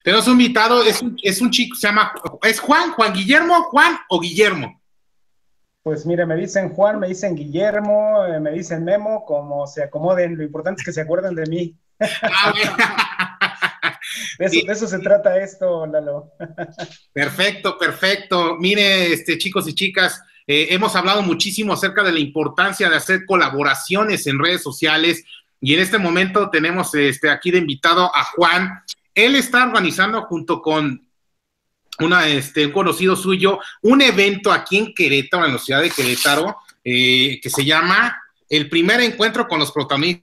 Tenemos un invitado, es un chico, se llama, ¿es Juan Guillermo, Juan o Guillermo? Pues mire, me dicen Juan, me dicen Guillermo, me dicen Memo, como se acomoden. Lo importante es que se acuerden de mí. Ah, bueno. De eso se trata esto, Lalo. Perfecto, perfecto. Mire, chicos y chicas, hemos hablado muchísimo acerca de la importancia de hacer colaboraciones en redes sociales y en este momento tenemos aquí de invitado a Juan. Él está organizando junto con un conocido suyo un evento aquí en Querétaro, en la ciudad de Querétaro, que se llama El primer encuentro con los protagonistas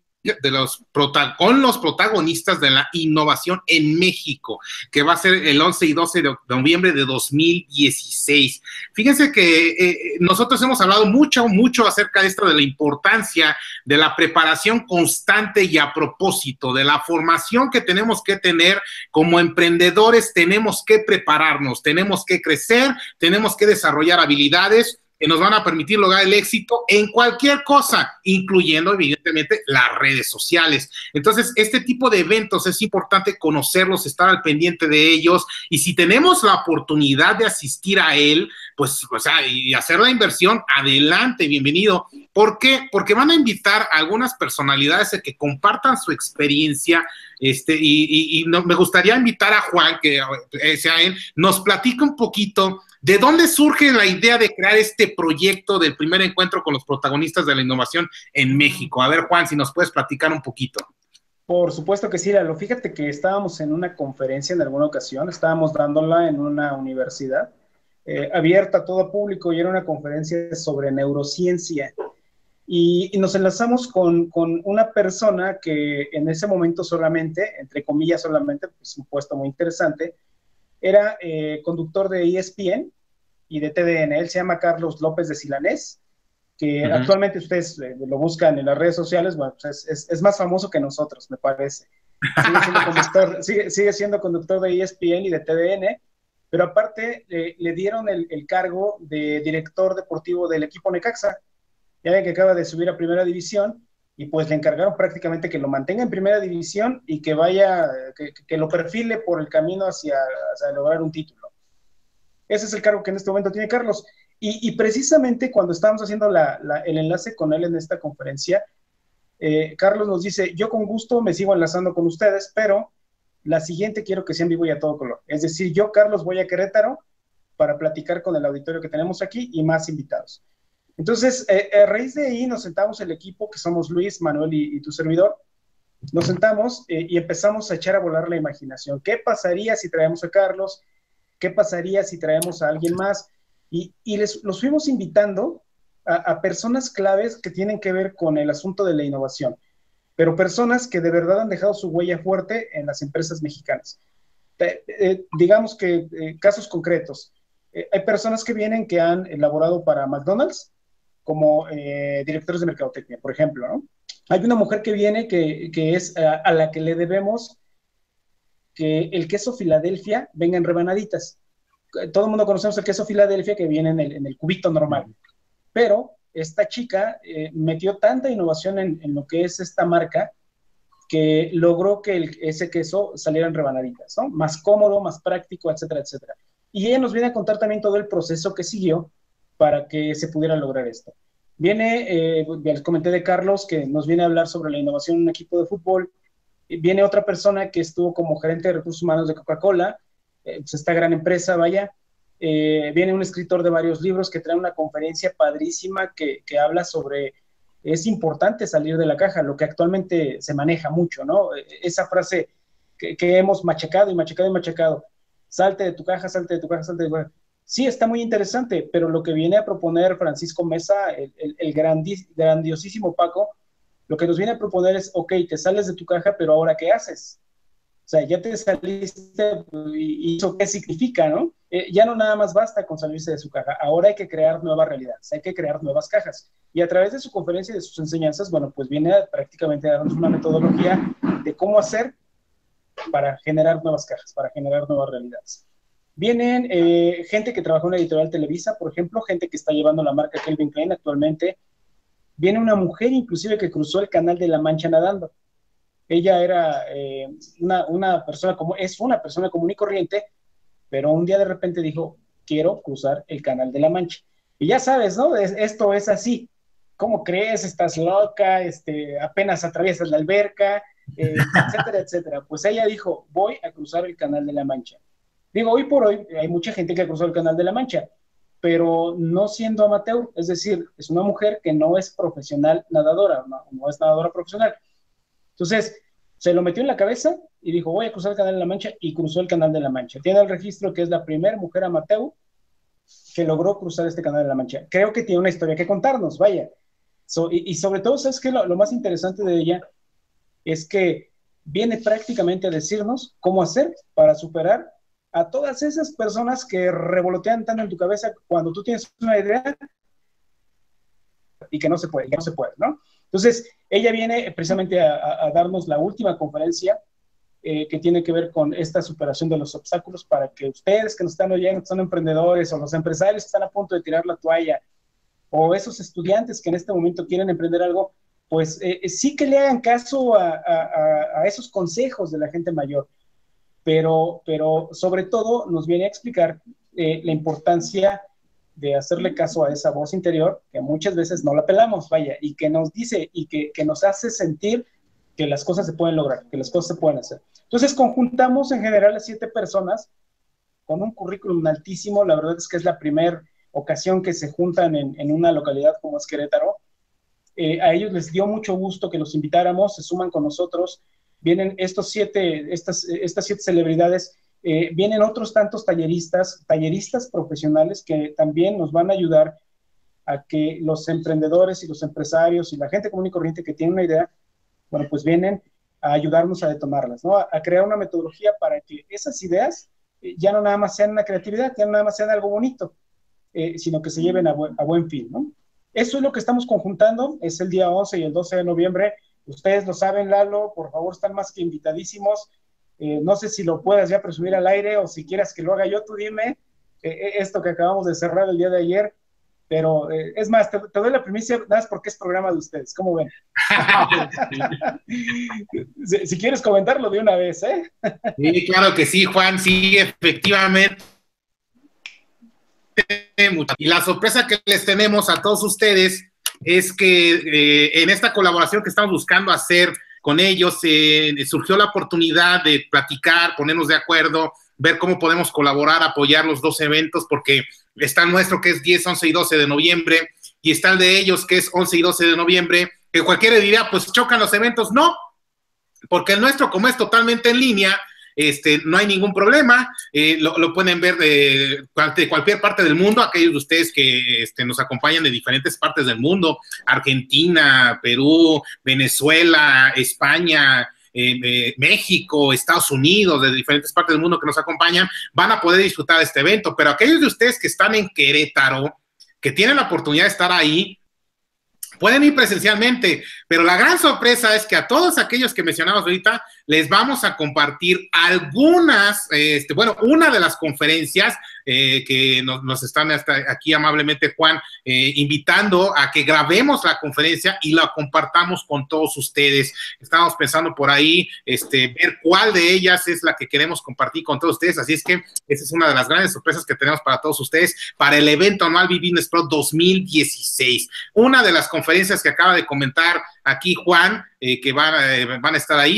con los protagonistas de la innovación en México, que va a ser el 11 y 12 de noviembre de 2016. Fíjense que nosotros hemos hablado mucho acerca de esto, de la importancia de la preparación constante y a propósito, de la formación que tenemos que tener como emprendedores. Tenemos que prepararnos, tenemos que crecer, tenemos que desarrollar habilidades que nos van a permitir lograr el éxito en cualquier cosa, incluyendo evidentemente las redes sociales. Entonces, este tipo de eventos es importante conocerlos, estar al pendiente de ellos, y si tenemos la oportunidad de asistir a él, pues, o sea, y hacer la inversión, adelante, bienvenido. ¿Por qué? Porque van a invitar a algunas personalidades a que compartan su experiencia, me gustaría invitar a Juan, que sea él, nos platique un poquito de dónde surge la idea de crear este proyecto del primer encuentro con los protagonistas de la innovación en México. A ver, Juan, si nos puedes platicar un poquito. Por supuesto que sí, Lalo. Fíjate que estábamos en una conferencia en alguna ocasión, estábamos dándola en una universidad abierta a todo público, y era una conferencia sobre neurociencia. Y nos enlazamos con una persona que en ese momento solamente, entre comillas solamente, pues un puesto muy interesante, era conductor de ESPN y de TDN. Él se llama Carlos López de Silanés, que actualmente ustedes lo buscan en las redes sociales. Bueno, pues es más famoso que nosotros, me parece. Sigue siendo conductor de ESPN y de TDN, pero aparte le dieron el cargo de director deportivo del equipo Necaxa, ya ven que acaba de subir a primera división, y pues le encargaron prácticamente que lo mantenga en primera división y que vaya, que lo perfile por el camino hacia lograr un título. Ese es el cargo que en este momento tiene Carlos. Y precisamente cuando estábamos haciendo el enlace con él en esta conferencia, Carlos nos dice: yo con gusto me sigo enlazando con ustedes, pero la siguiente quiero que sea en vivo y a todo color. Es decir, yo, Carlos, voy a Querétaro para platicar con el auditorio que tenemos aquí y más invitados. Entonces, a raíz de ahí nos sentamos el equipo, que somos Luis, Manuel y tu servidor. Nos sentamos y empezamos a echar a volar la imaginación. ¿Qué pasaría si traemos a Carlos? ¿Qué pasaría si traemos a alguien más? Y los fuimos invitando a personas claves que tienen que ver con el asunto de la innovación, pero personas que de verdad han dejado su huella fuerte en las empresas mexicanas. Digamos que casos concretos. Hay personas que vienen que han elaborado para McDonald's como directores de mercadotecnia, por ejemplo, ¿no? Hay una mujer que viene que es a la que le debemos que el queso Filadelfia venga en rebanaditas. Todo el mundo conocemos el queso Filadelfia que viene en el cubito normal, pero esta chica metió tanta innovación en lo que es esta marca, que logró que ese queso saliera en rebanaditas, ¿no? Más cómodo, más práctico, etcétera, etcétera. Y ella nos viene a contar también todo el proceso que siguió para que se pudiera lograr esto. Viene, ya les comenté de Carlos, que nos viene a hablar sobre la innovación en un equipo de fútbol. Viene otra persona que estuvo como gerente de recursos humanos de Coca-Cola, pues esta gran empresa, vaya. Viene un escritor de varios libros que trae una conferencia padrísima que habla sobre: es importante salir de la caja, lo que actualmente se maneja mucho, ¿no? Esa frase que hemos machacado y machacado y machacado: salte de tu caja, salte de tu caja, salte de tu caja. Sí, está muy interesante, pero lo que viene a proponer Francisco Mesa, el grandiosísimo Paco, lo que nos viene a proponer es: ok, te sales de tu caja, pero ahora ¿qué haces? O sea, ya te saliste, y eso qué significa, ¿no? Ya no nada más basta con salirse de su caja, ahora hay que crear nuevas realidades, hay que crear nuevas cajas. Y a través de su conferencia y de sus enseñanzas, bueno, pues viene prácticamente a darnos una metodología de cómo hacer para generar nuevas cajas, para generar nuevas realidades. Vienen gente que trabajó en la editorial Televisa, por ejemplo, gente que está llevando la marca Calvin Klein actualmente. Viene una mujer inclusive que cruzó el Canal de la Mancha nadando. ella era es una persona común y corriente, pero un día de repente dijo, quiero cruzar el Canal de la Mancha. Y ya sabes, ¿no? Esto es así. ¿Cómo crees? ¿Estás loca? Apenas atraviesas la alberca, etcétera, etcétera. Pues ella dijo, voy a cruzar el Canal de la Mancha. Digo, hoy por hoy hay mucha gente que ha cruzado el Canal de la Mancha, pero no siendo amateur, es decir, es una mujer que no es profesional nadadora, no es nadadora profesional. Entonces, se lo metió en la cabeza y dijo, voy a cruzar el Canal de la Mancha, y cruzó el Canal de la Mancha. Tiene el registro que es la primera mujer amateur que logró cruzar este Canal de la Mancha. Creo que tiene una historia que contarnos, vaya. Y sobre todo, ¿sabes qué? Lo más interesante de ella es que viene prácticamente a decirnos cómo hacer para superar a todas esas personas que revolotean tanto en tu cabeza cuando tú tienes una idea y que no se puede, ¿no? Entonces, ella viene precisamente a darnos la última conferencia que tiene que ver con esta superación de los obstáculos, para que ustedes que nos están oyendo, son emprendedores, o los empresarios que están a punto de tirar la toalla, o esos estudiantes que en este momento quieren emprender algo, pues sí que le hagan caso a esos consejos de la gente mayor, pero sobre todo nos viene a explicar la importancia de hacerle caso a esa voz interior, que muchas veces no la pelamos, vaya, y que nos dice y que nos hace sentir que las cosas se pueden lograr, que las cosas se pueden hacer. Entonces conjuntamos en general a 7 personas con un currículum altísimo. La verdad es que es la primera ocasión que se juntan en una localidad como es Querétaro. A ellos les dio mucho gusto que los invitáramos, se suman con nosotros. Vienen estas 7 celebridades, vienen otros tantos talleristas profesionales que también nos van a ayudar a que los emprendedores y los empresarios y la gente común y corriente que tiene una idea, bueno, pues vienen a ayudarnos a detomarlas, ¿no? A crear una metodología para que esas ideas ya no nada más sean una creatividad, ya no nada más sean algo bonito, sino que se lleven a buen fin, ¿no? Eso es lo que estamos conjuntando, es el día 11 y el 12 de noviembre. Ustedes lo saben, Lalo, por favor, están más que invitadísimos. No sé si lo puedas ya presumir al aire, o si quieras que lo haga yo, tú dime, esto que acabamos de cerrar el día de ayer. Pero es más, te doy la primicia, nada más porque es programa de ustedes, ¿cómo ven? si quieres comentarlo de una vez, ¿eh? Sí, claro que sí, Juan, sí, efectivamente. Y la sorpresa que les tenemos a todos ustedes es que en esta colaboración que estamos buscando hacer con ellos, surgió la oportunidad de platicar, ponernos de acuerdo, ver cómo podemos colaborar, apoyar los 2 eventos, porque está el nuestro, que es 10, 11 y 12 de noviembre, y está el de ellos, que es 11 y 12 de noviembre, que cualquiera diría, pues chocan los eventos. No, porque el nuestro, como es totalmente en línea, no hay ningún problema, lo pueden ver de cualquier parte del mundo. Aquellos de ustedes que nos acompañan de diferentes partes del mundo, Argentina, Perú, Venezuela, España, México, Estados Unidos, de diferentes partes del mundo que nos acompañan, van a poder disfrutar de este evento. Pero aquellos de ustedes que están en Querétaro, que tienen la oportunidad de estar ahí, pueden ir presencialmente, pero la gran sorpresa es que a todos aquellos que mencionamos ahorita les vamos a compartir algunas, una de las conferencias que nos están aquí amablemente, Juan, invitando a que grabemos la conferencia y la compartamos con todos ustedes. Estamos pensando por ahí, ver cuál de ellas es la que queremos compartir con todos ustedes, así es que esa es una de las grandes sorpresas que tenemos para todos ustedes, para el evento anual Business Pro 2016. Una de las conferencias que acaba de comentar aquí Juan, que van a estar ahí,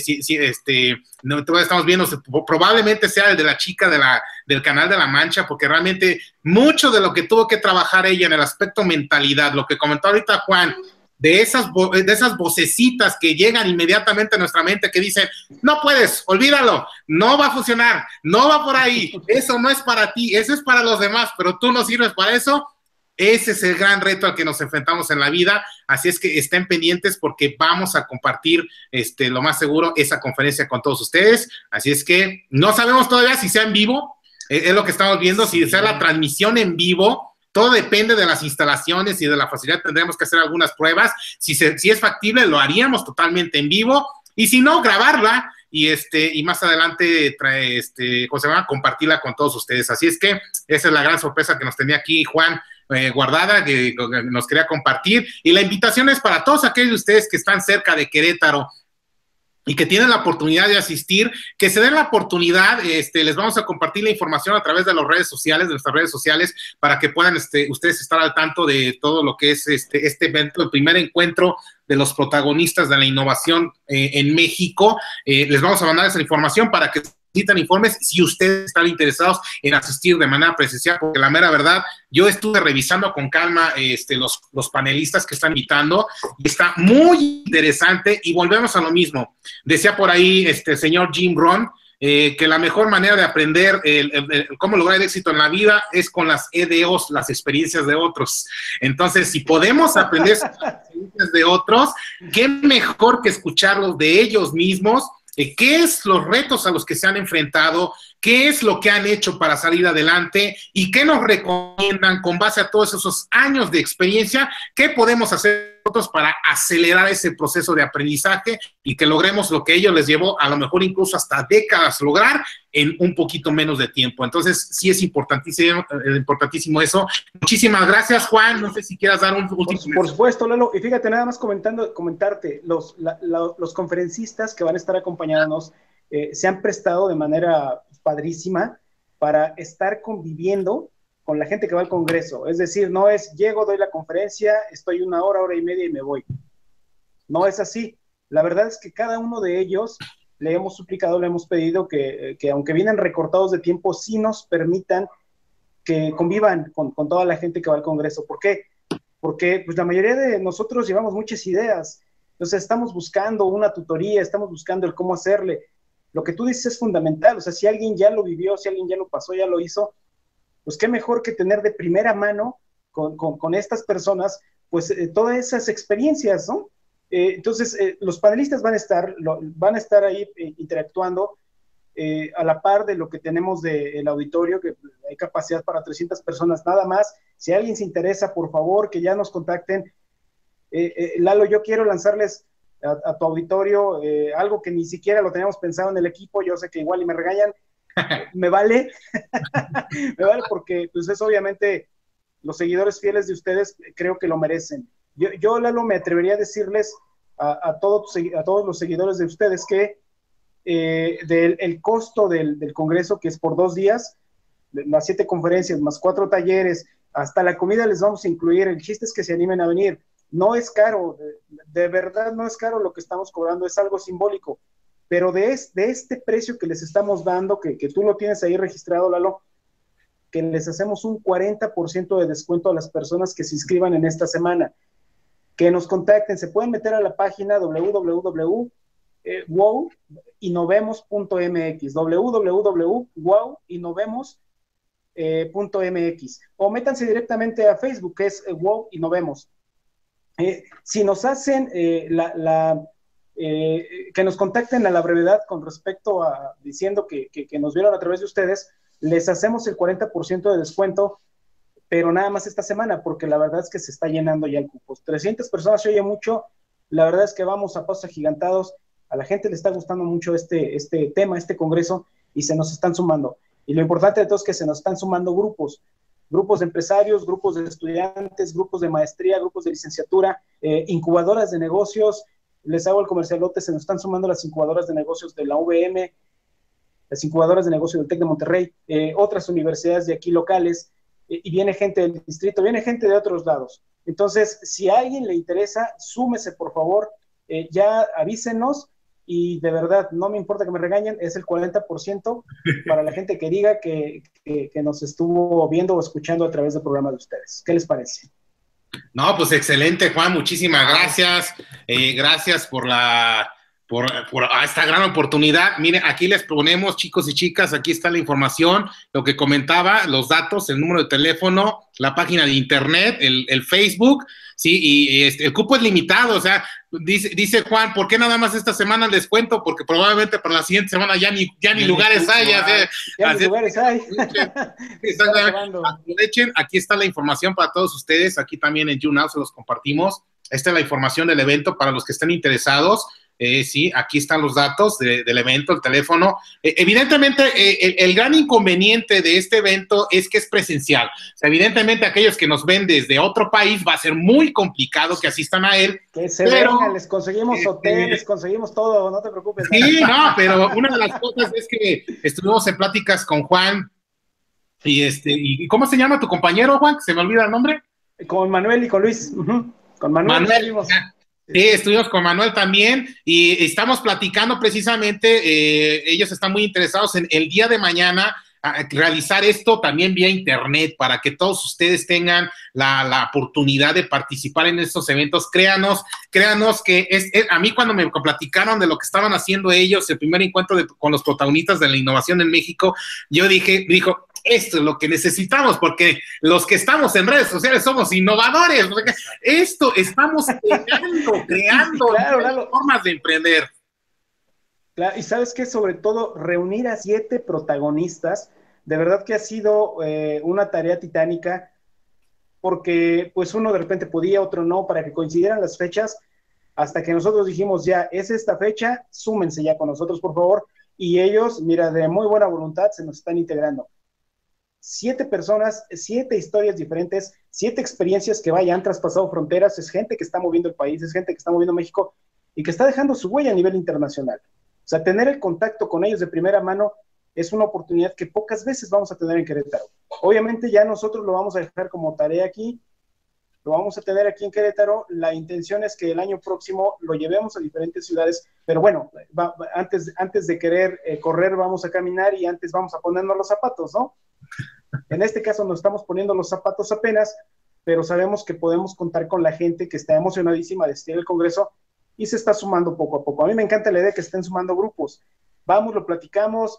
estamos viendo, probablemente sea el de la chica del Canal de la Mancha, porque realmente mucho de lo que tuvo que trabajar ella en el aspecto mentalidad, lo que comentó ahorita Juan, de esas vocecitas que llegan inmediatamente a nuestra mente que dicen, no puedes, olvídalo, no va a funcionar, no va por ahí, eso no es para ti, eso es para los demás, pero tú no sirves para eso. Ese es el gran reto al que nos enfrentamos en la vida, así es que estén pendientes porque vamos a compartir, lo más seguro, esa conferencia con todos ustedes, así es que no sabemos todavía si sea en vivo, es lo que estamos viendo, si sea la transmisión en vivo, todo depende de las instalaciones y de la facilidad, tendremos que hacer algunas pruebas, si es factible lo haríamos totalmente en vivo, y si no, grabarla, y más adelante compartirla con todos ustedes, así es que esa es la gran sorpresa que nos tenía aquí Juan, guardada, que nos quería compartir, y la invitación es para todos aquellos de ustedes que están cerca de Querétaro y que tienen la oportunidad de asistir, que se den la oportunidad, les vamos a compartir la información a través de las redes sociales, de nuestras redes sociales, para que puedan ustedes estar al tanto de todo lo que es este evento, el primer encuentro de los protagonistas de la innovación en México. Les vamos a mandar esa información para que necesitan informes si ustedes están interesados en asistir de manera presencial, porque la mera verdad, yo estuve revisando con calma los panelistas que están invitando y está muy interesante y volvemos a lo mismo. Decía por ahí el señor Jim Rohn que la mejor manera de aprender cómo lograr el éxito en la vida es con las EDOs, las experiencias de otros. Entonces, si podemos aprender las experiencias de otros, qué mejor que escucharlos de ellos mismos. ¿Qué es los retos a los que se han enfrentado? ¿Qué es lo que han hecho para salir adelante? ¿Y qué nos recomiendan con base a todos esos años de experiencia? ¿Qué podemos hacer nosotros para acelerar ese proceso de aprendizaje y que logremos lo que ellos les llevó a lo mejor incluso hasta décadas lograr en un poquito menos de tiempo? Entonces, sí es importantísimo eso. Muchísimas gracias, Juan. No sé si quieras dar un último... Por supuesto, Lalo. Y fíjate, nada más comentarte, los conferencistas que van a estar acompañándonos se han prestado de manera padrísima para estar conviviendo con la gente que va al Congreso. Es decir, no es llego, doy la conferencia, estoy una hora, hora y media y me voy. No es así. La verdad es que cada uno de ellos le hemos suplicado, le hemos pedido que aunque vienen recortados de tiempo, sí nos permitan que convivan con toda la gente que va al Congreso. ¿Por qué? Porque pues, la mayoría de nosotros llevamos muchas ideas. Entonces estamos buscando una tutoría, estamos buscando el cómo hacerle. Lo que tú dices es fundamental. O sea, si alguien ya lo vivió, si alguien ya lo pasó, ya lo hizo, pues qué mejor que tener de primera mano con estas personas, pues todas esas experiencias, ¿no? Entonces, los panelistas van a estar ahí interactuando a la par de lo que tenemos del auditorio, que hay capacidad para 300 personas nada más. Si alguien se interesa, por favor, que ya nos contacten. Lalo, yo quiero lanzarles a tu auditorio algo que ni siquiera lo teníamos pensado en el equipo. Yo sé que igual y me regañan, me vale, me vale porque pues es obviamente los seguidores fieles de ustedes creo que lo merecen. Yo Lalo, me atrevería a decirles a todos los seguidores de ustedes que el costo del Congreso, que es por 2 días, las 7 conferencias, más 4 talleres, hasta la comida les vamos a incluir. El chiste es que se animen a venir. No es caro, de verdad no es caro lo que estamos cobrando, es algo simbólico. Pero de este precio que les estamos dando, que tú lo tienes ahí registrado, Lalo, que les hacemos un 40% de descuento a las personas que se inscriban en esta semana. Que nos contacten, se pueden meter a la página www.wowinnovemos.mx, www.wowinnovemos.mx, o métanse directamente a Facebook, que es Wow Innovemos. Si nos hacen que nos contacten a la brevedad con respecto a diciendo que nos vieron a través de ustedes, les hacemos el 40% de descuento, pero nada más esta semana, porque la verdad es que se está llenando ya el cupo. 300 personas se oye mucho, la verdad es que vamos a pasos agigantados, a la gente le está gustando mucho este tema, este congreso, y se nos están sumando. Y lo importante de todo es que se nos están sumando grupos de empresarios, grupos de estudiantes, grupos de maestría, grupos de licenciatura, incubadoras de negocios. Les hago el comercialote, se nos están sumando las incubadoras de negocios de la UVM, las incubadoras de negocios del TEC de Monterrey, otras universidades de aquí locales, y viene gente del distrito, viene gente de otros lados. Entonces, si a alguien le interesa, súmese, por favor, ya avísenos, y de verdad, no me importa que me regañen, es el 40% para la gente que diga que nos estuvo viendo o escuchando a través del programa de ustedes. ¿Qué les parece? No, pues excelente, Juan, muchísimas gracias. Gracias por esta gran oportunidad. Miren, aquí les ponemos, chicos y chicas, aquí está la información, lo que comentaba, los datos, el número de teléfono, la página de internet, el Facebook, sí, y el cupo es limitado. O sea, dice Juan, ¿por qué nada más esta semana el descuento? Porque probablemente para la siguiente semana ya ni lugares hay. Ya ni lugares hay. Aprovechen, aquí está la información para todos ustedes, aquí también en YouNow se los compartimos. Esta es la información del evento para los que estén interesados. Sí, aquí están los datos del evento, el teléfono. Evidentemente, el gran inconveniente de este evento es que es presencial. O sea, evidentemente, aquellos que nos ven desde otro país va a ser muy complicado que asistan a él. Que se vengan, les conseguimos hotel, les conseguimos todo, no te preocupes. Sí, no, pero una de las cosas es que estuvimos en pláticas con Juan y ¿cómo se llama tu compañero, Juan? ¿Se me olvida el nombre? Con Manuel y con Luis. Con Manuel. Sí, estuvimos con Manuel también y estamos platicando precisamente, ellos están muy interesados en el día de mañana a realizar esto también vía internet para que todos ustedes tengan la oportunidad de participar en estos eventos. Créanos que a mí cuando me platicaron de lo que estaban haciendo ellos, el primer encuentro con los protagonistas de la innovación en México, yo dijo, esto es lo que necesitamos, porque los que estamos en redes sociales somos innovadores. Esto estamos creando claro. formas de emprender. Claro, y sabes que sobre todo reunir a 7 protagonistas, de verdad que ha sido una tarea titánica, porque pues uno de repente podía, otro no, para que coincidieran las fechas, hasta que nosotros dijimos ya, es esta fecha, súmense ya con nosotros, por favor, y ellos, mira, de muy buena voluntad se nos están integrando. 7 personas, 7 historias diferentes, 7 experiencias que han traspasado fronteras, es gente que está moviendo el país, es gente que está moviendo México y que está dejando su huella a nivel internacional. O sea, tener el contacto con ellos de primera mano es una oportunidad que pocas veces vamos a tener en Querétaro. Obviamente ya nosotros lo vamos a dejar como tarea aquí, lo vamos a tener aquí en Querétaro. La intención es que el año próximo lo llevemos a diferentes ciudades, pero bueno, antes de querer correr vamos a caminar y antes vamos a ponernos los zapatos, ¿no? En este caso nos estamos poniendo los zapatos apenas, pero sabemos que podemos contar con la gente que está emocionadísima de asistir al Congreso y se está sumando poco a poco. A mí me encanta la idea de que estén sumando grupos. Vamos, lo platicamos,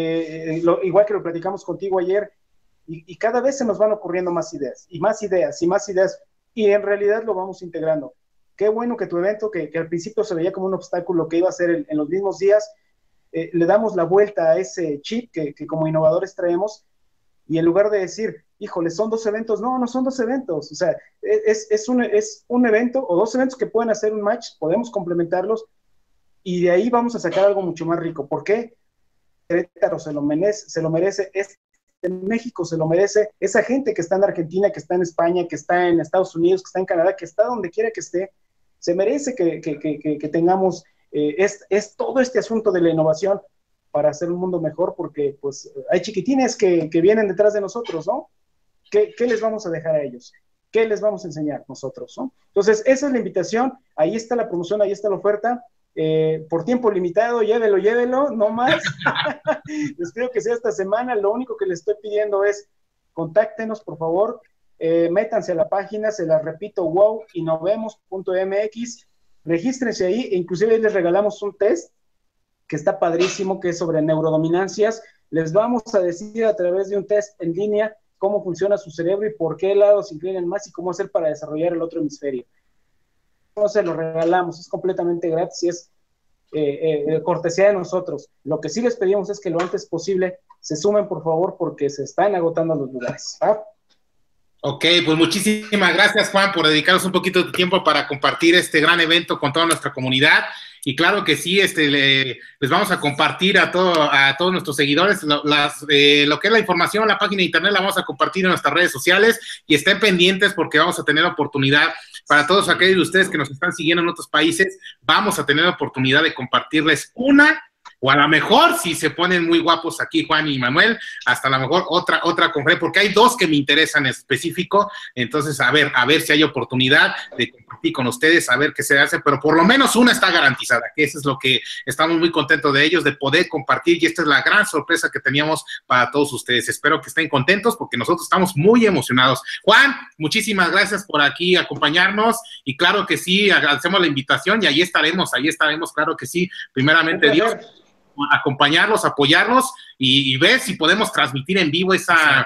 igual que lo platicamos contigo ayer, y cada vez se nos van ocurriendo más ideas, y más ideas, y más ideas, y en realidad lo vamos integrando. Qué bueno que tu evento, que al principio se veía como un obstáculo que iba a ser en los mismos días, le damos la vuelta a ese chip que como innovadores traemos, y en lugar de decir, híjole, son 2 eventos, no son 2 eventos, o sea, es un evento o 2 eventos que pueden hacer un match, podemos complementarlos, y de ahí vamos a sacar algo mucho más rico. ¿Por qué? Querétaro se lo merece, México se lo merece, esa gente que está en Argentina, que está en España, que está en Estados Unidos, que está en Canadá, que está donde quiera que esté, se merece que tengamos todo este asunto de la innovación para hacer un mundo mejor, porque pues hay chiquitines que vienen detrás de nosotros, ¿no? ¿Qué les vamos a dejar a ellos? ¿Qué les vamos a enseñar nosotros, ¿no? Entonces, esa es la invitación, ahí está la promoción, ahí está la oferta, por tiempo limitado, llévelo, no más. Les pido que sea esta semana, lo único que les estoy pidiendo es, contáctenos, por favor, métanse a la página, se las repito, wowinnovemos.mx, regístrense ahí, e inclusive les regalamos un test, que está padrísimo, que es sobre neurodominancias. Les vamos a decir a través de un test en línea cómo funciona su cerebro y por qué lados se inclinan más y cómo hacer para desarrollar el otro hemisferio. No se lo regalamos, es completamente gratis y es cortesía de nosotros. Lo que sí les pedimos es que lo antes posible se sumen, por favor, porque se están agotando los lugares. Ok, pues muchísimas gracias, Juan, por dedicarnos un poquito de tiempo para compartir este gran evento con toda nuestra comunidad. Y claro que sí, les vamos a compartir a todos nuestros seguidores lo que es la información, la página de internet la vamos a compartir en nuestras redes sociales y estén pendientes porque vamos a tener oportunidad para todos aquellos de ustedes que nos están siguiendo en otros países, vamos a tener oportunidad de compartirles o a lo mejor, si se ponen muy guapos aquí, Juan y Manuel, hasta a lo mejor otra conferencia, porque hay 2 que me interesan en específico, entonces a ver si hay oportunidad de compartir con ustedes, a ver qué se hace, pero por lo menos una está garantizada, que eso es lo que estamos muy contentos de ellos, de poder compartir, y esta es la gran sorpresa que teníamos para todos ustedes. Espero que estén contentos, porque nosotros estamos muy emocionados. Juan, muchísimas gracias por aquí acompañarnos, y claro que sí, agradecemos la invitación, y ahí estaremos, claro que sí, primeramente Dios, acompañarlos, apoyarlos y ver si podemos transmitir en vivo estaría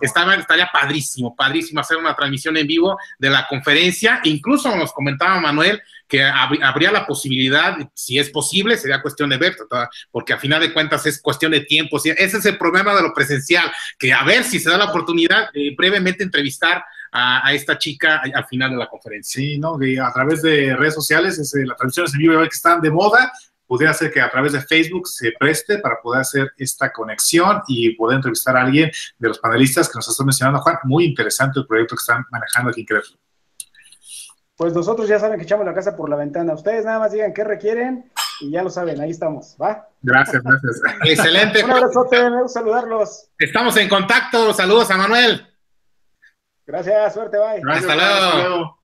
padrísimo hacer una transmisión en vivo de la conferencia. Incluso nos comentaba Manuel que habría la posibilidad, si es posible, sería cuestión de ver, porque a final de cuentas es cuestión de tiempo. Ese es el problema de lo presencial, que a ver si se da la oportunidad de brevemente entrevistar a esta chica al final de la conferencia. Sí, ¿no? Que a través de redes sociales, las transmisiones en vivo que están de moda, pudiera ser que a través de Facebook se preste para poder hacer esta conexión y poder entrevistar a alguien de los panelistas que nos estás mencionando, Juan. Muy interesante el proyecto que están manejando aquí en Querétaro. Pues nosotros ya saben que echamos la casa por la ventana. Ustedes nada más digan qué requieren y ya lo saben, ahí estamos, ¿va? Gracias. Excelente. Un abrazote, me gusta saludarlos. Estamos en contacto. Saludos a Manuel. Gracias, suerte, bye. Hasta luego.